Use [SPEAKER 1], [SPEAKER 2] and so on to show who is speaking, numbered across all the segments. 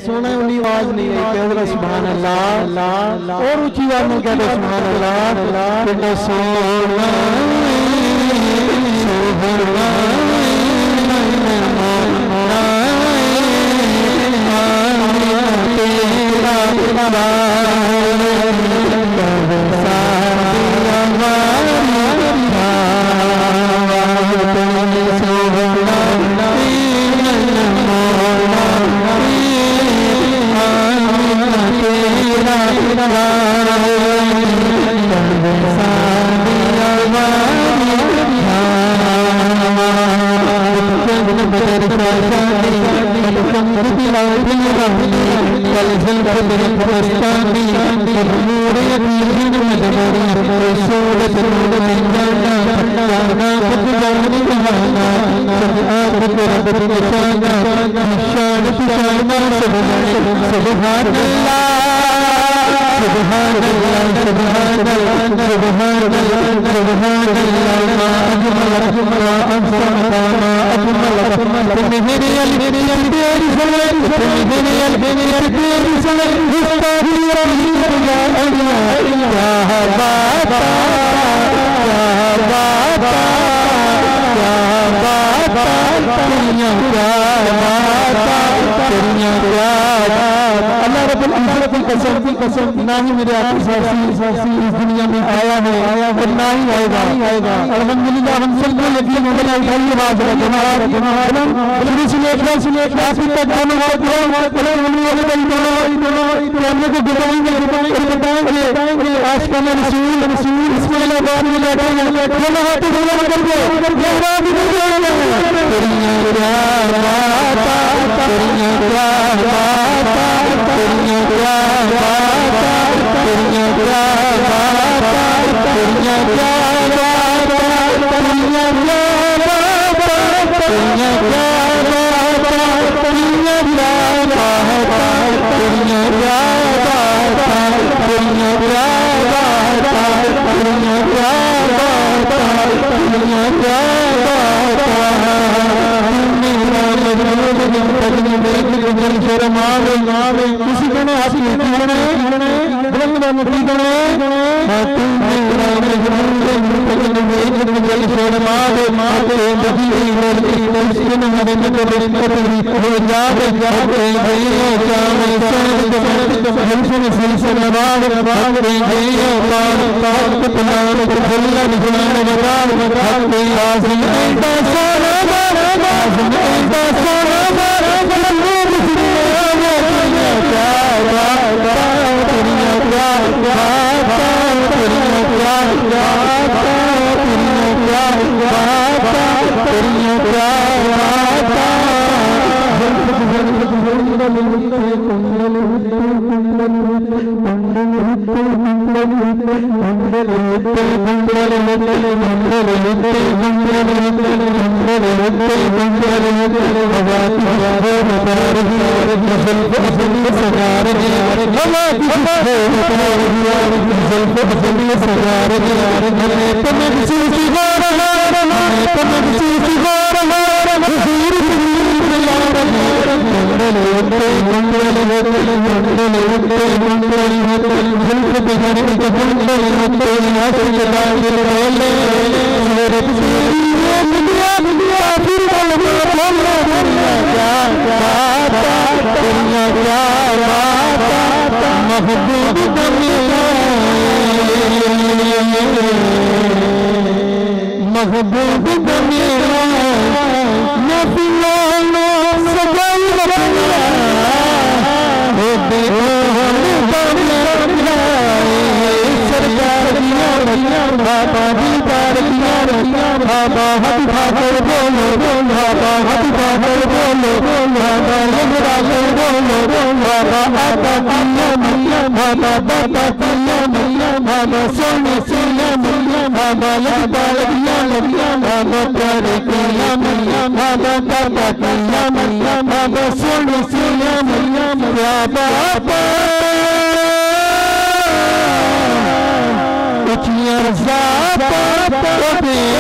[SPEAKER 1] सोना उन्हीं आवाज नहीं है कह रहा सुभान अल्लाह और ऊंची आवाज में कह रहा सुभान अल्लाह बेटा सोना सोना ना ही मेरे आका सासी इस दुनिया में आया है और ना ही आएगा अल्हम्दुलिल्लाह हम सबको यकीन हो गया उठाइए आवाज सुनिए आखिर तक दोनों हाथ कैमरे को घुमाएंगे आशिकाना रसूल इसमें बाद में बैठेंगे दोनों हाथ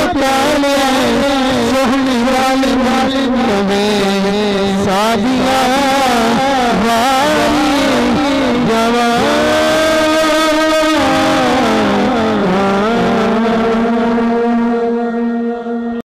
[SPEAKER 1] सादिया